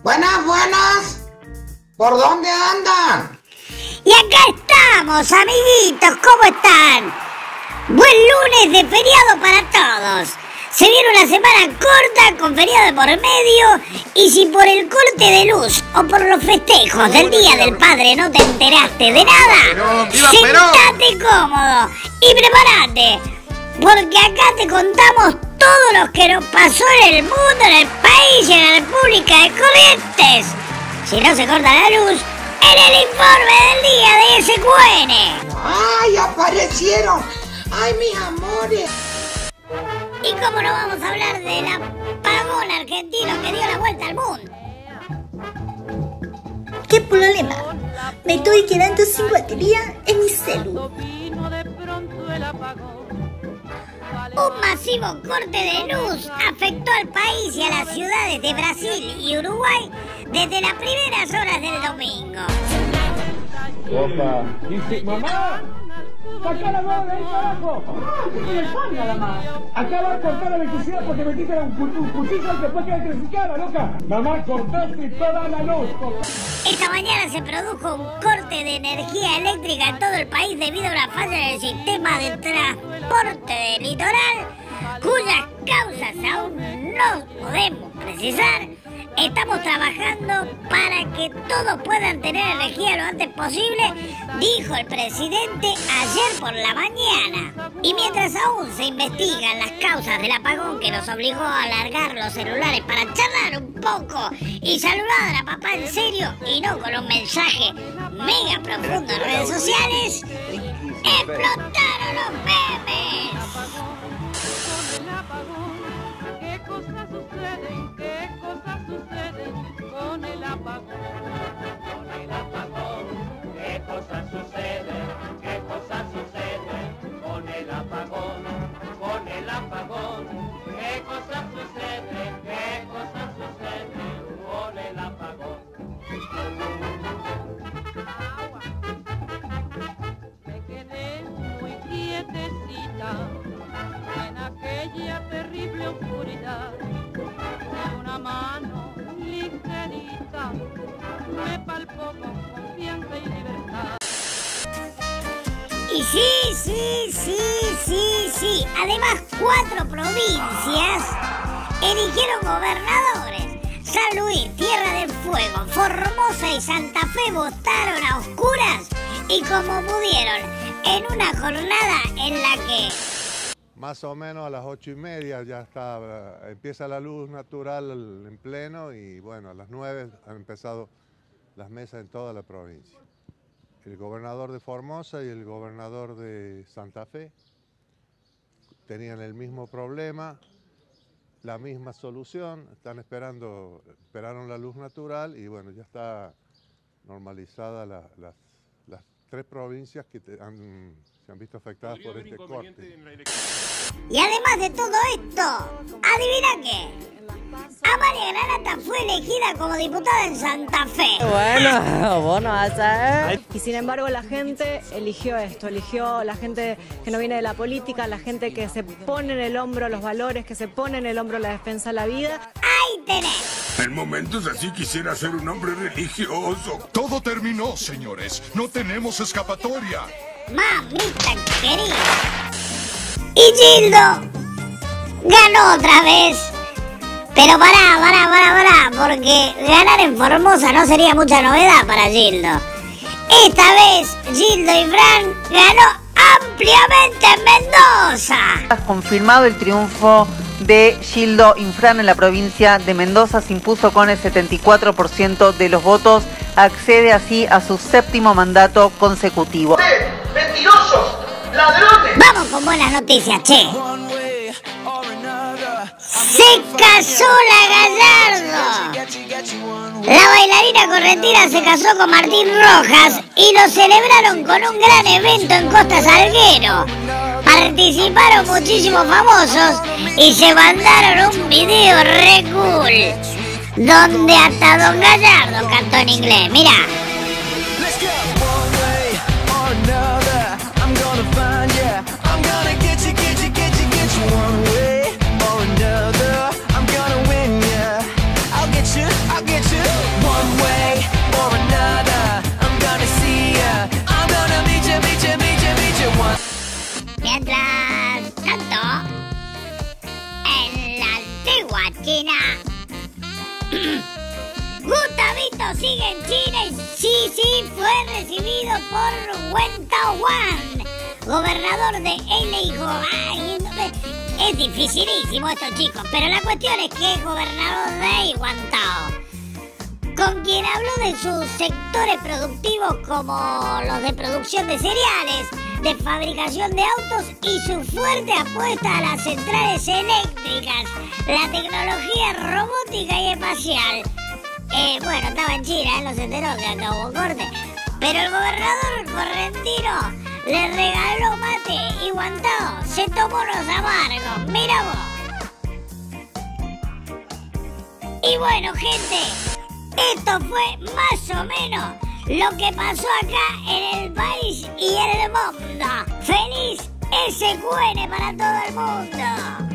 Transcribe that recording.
Buenas, buenas. ¿Por dónde andan? Y acá estamos, amiguitos, ¿cómo están? Buen lunes de feriado para todos. Se viene una semana corta con feriado de por medio y si por el corte de luz o por los festejos del Día del Padre no te enteraste de nada, sentate cómodo y prepárate, porque acá te contamos todo lo que nos pasó en el mundo, en el país y en la República de Corrientes. Si no se corta la luz, en el informe del día de SQN. ¡Ay, aparecieron! ¡Ay, mis amores! ¿Y cómo no vamos a hablar del apagón argentino que dio la vuelta al mundo? ¿Qué problema? Me estoy quedando sin batería en mi celu. Un masivo corte de luz afectó al país y a las ciudades de Brasil y Uruguay desde las primeras horas del domingo. Opa, dice, mamá, saca la mano de ahí para abajo. Y el pan nada más. Acá va a cortar la electricidad porque metiste un cuchillo y después queda electrificada, loca. Mamá, cortaste toda la luz. Esta mañana se produjo un corte de energía eléctrica en todo el país debido a una falla en el sistema de transporte del litoral, cuyas causas aún no podemos precisar. Estamos trabajando para que todos puedan tener energía lo antes posible, dijo el presidente ayer por la mañana. Y mientras aún se investigan las causas del apagón que nos obligó a alargar los celulares para charlar un poco y saludar a papá en serio y no con un mensaje mega profundo en redes sociales, explotaron los memes. ¿Qué cosas suceden? ¿Qué cosas suceden con el apagón? Con el apagón. ¿Qué cosas suceden? ¿Qué cosas suceden con el apagón? Con el apagón. ¿Qué cosas suceden? ¿Qué cosas suceden con el apagón? Me quedé muy quietecita en aquella terrible oscuridad, y una mano ligerita me palpó con confianza y libertad. Y sí. Además, 4 provincias eligieron gobernadores. San Luis, Tierra del Fuego, Formosa y Santa Fe votaron a oscuras y como pudieron, en una jornada en la que más o menos a las 8:30 ya está, empieza la luz natural en pleno y bueno, a las 9 han empezado las mesas en toda la provincia. El gobernador de Formosa y el gobernador de Santa Fe tenían el mismo problema, la misma solución, esperaron la luz natural y bueno, ya está normalizada las 3 provincias que se han visto afectadas por este corte. Y además de todo esto, ¿adivina qué? Amalia Granata fue elegida como diputada en Santa Fe. Bueno, vos no vas a ver. Y sin embargo la gente eligió esto, eligió la gente que no viene de la política, la gente que se pone en el hombro los valores, que se pone en el hombro la defensa de la vida. ¡Ahí tenés! En momentos así quisiera ser un hombre religioso. Todo terminó, señores. No tenemos escapatoria. Mamita querida. Y Gildo ganó otra vez. Pero pará, porque ganar en Formosa no sería mucha novedad para Gildo. Esta vez Gildo y Fran ganó ampliamente en Mendoza. Confirmado el triunfo de Gildo Infran en la provincia de Mendoza, se impuso con el 74% de los votos, accede así a su 7º mandato consecutivo. ¡Mentirosos! ¡Ladrones! Vamos con buenas noticias, che. Se casó la Gallardo. La bailarina correntina se casó con Martín Rojas y lo celebraron con un gran evento en Costa Salguero. Participaron muchísimos famosos y se mandaron un video re cool donde hasta Don Gallardo cantó en inglés. Mirá. I'll get you. China. Gustavito sigue en China y sí fue recibido por Wen Taowan, gobernador de Heilongjiang. Es dificilísimo esto, chicos, pero la cuestión es que es gobernador de Guantao, con quien habló de sus sectores productivos como los de producción de cereales, de fabricación de autos y su fuerte apuesta a las centrales eléctricas, la tecnología robótica y espacial. Bueno, estaba en China, no se enteró que acá hubo corte, pero el gobernador correntino le regaló mate y Guantao se tomó unos amargos, mira vos. Y bueno, gente, esto fue más o menos lo que pasó acá en el país y en el mundo. ¡Feliz SQN para todo el mundo!